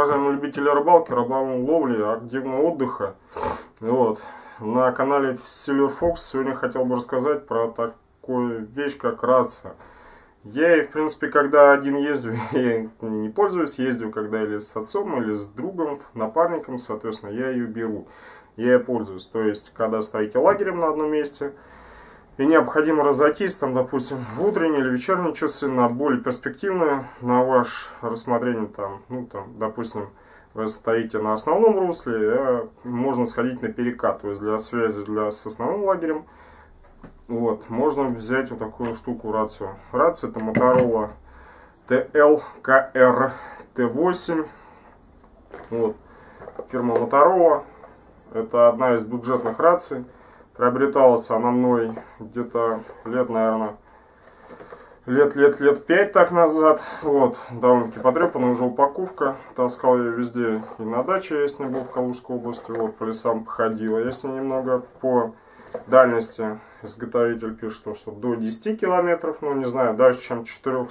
уважаемые любители рыбалки, рыболовли, активного отдыха. Вот. На канале Silver Fox сегодня хотел бы рассказать про такую вещь, как рация. Я и, в принципе, когда один ездил, я не пользуюсь, ездил когда или с отцом, или с другом, напарником, соответственно, я ее беру. Я ей пользуюсь. То есть, когда стоите лагерем на одном месте, и необходимо разойтись, там, допустим, в утренние или вечерние часы на более перспективное, на ваше рассмотрение, там, ну, там, допустим, вы стоите на основном русле, а можно сходить на перекат, то есть для связи с основным лагерем. Вот, можно взять вот такую штуку, рацию. Рация это Motorola TLKR-T8. Вот, фирма Motorola. Это одна из бюджетных раций. Приобреталась она мной где-то лет, наверное, лет 5 так назад. Вот, довольно-таки потрепанная уже упаковка. Таскал я везде, и на даче я с ней был в Калужской области. Вот, по лесам походил. Я с ней немного по дальности. Изготовитель пишет, что до 10 километров, ну не знаю, дальше чем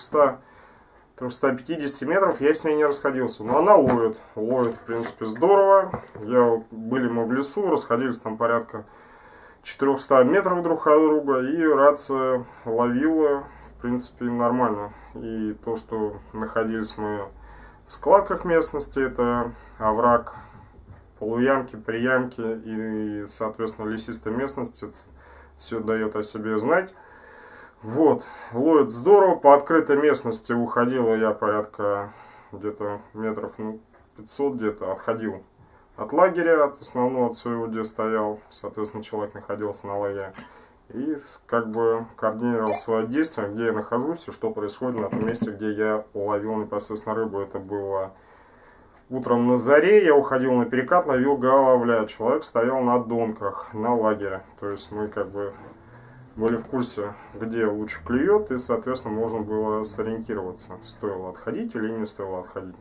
400-350 метров я с ней не расходился. Но она ловит, в принципе, здорово. Были мы в лесу, расходились там порядка 400 метров друг от друга, и рация ловила, в принципе, нормально. И то, что находились мы в складках местности, это овраг, полуямки, приямки и, соответственно, лесистой местности, все дает о себе знать. Вот, ловит здорово. По открытой местности уходила я порядка где-то метров 500, где-то отходил от лагеря, от основного, от своего, где стоял, соответственно, человек находился на лагере. И как бы координировал свои действия, где я нахожусь и что происходит на том месте, где я ловил непосредственно рыбу. Это было утром на заре, я уходил на перекат, ловил головля. Человек стоял на донках, на лагере. То есть мы как бы были в курсе, где лучше клюет, и, соответственно, можно было сориентироваться, стоило отходить или не стоило отходить.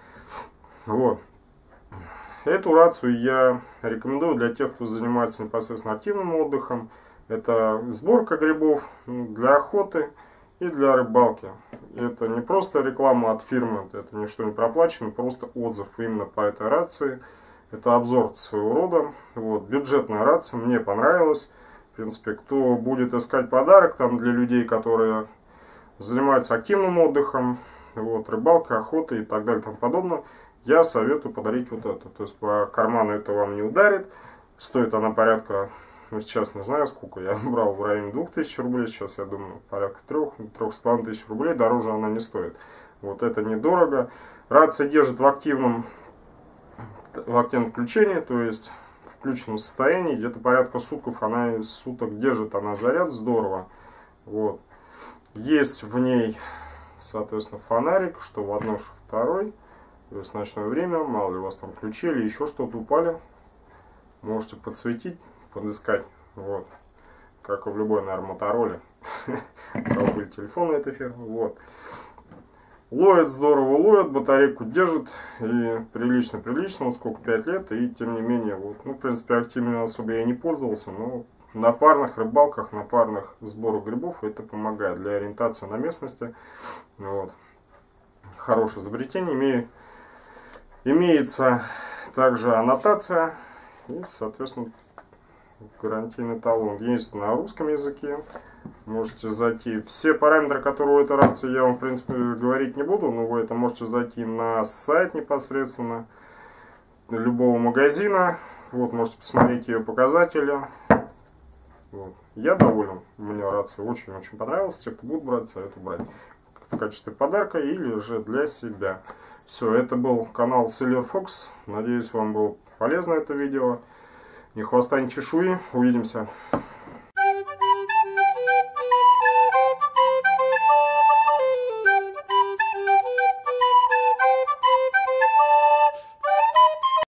Вот. Эту рацию я рекомендую для тех, кто занимается непосредственно активным отдыхом. Это сборка грибов для охоты и для рыбалки. Это не просто реклама от фирмы, это ничто не проплачено, просто отзыв именно по этой рации. Это обзор своего рода. Вот, бюджетная рация, мне понравилась. В принципе, кто будет искать подарок там для людей, которые занимаются активным отдыхом, вот, рыбалкой, охотой и так далее и тому подобное, я советую подарить вот это. То есть по карману это вам не ударит. Стоит она порядка, ну сейчас не знаю сколько, я брал в районе 2000 рублей, сейчас я думаю порядка 3-3,5 рублей, дороже она не стоит. Вот это недорого. Рация держит в активном включении, то есть в включенном состоянии, где-то порядка суток держит она заряд здорово. Вот. Есть в ней, соответственно, фонарик, что в одной, что второй. То есть в ночное время, мало ли у вас там ключи или еще что-то упали, можете подсветить, подыскать, вот, как и в любой, наверное, Мотороле, у кого были телефоны этой фирмы, вот. Ловит здорово, ловит, батарейку держит, и прилично, вот сколько, 5 лет, и тем не менее, вот, ну, в принципе, активно особо я не пользовался, но на парных рыбалках, на парных сборах грибов это помогает для ориентации на местности, вот. Хорошее изобретение, имеется также аннотация и, соответственно, гарантийный талон. Есть на русском языке. Можете зайти. Все параметры, которые у этой рации, я вам, в принципе, говорить не буду, но вы это можете зайти на сайт непосредственно любого магазина. Вот, можете посмотреть ее показатели. Вот. Я доволен. Мне рация очень-очень понравилась. Те, кто будут брать, советую брать в качестве подарка или же для себя. Все, это был канал Silver Fox. Надеюсь, вам было полезно это видео. Ни хвоста, ни чешуи. Увидимся.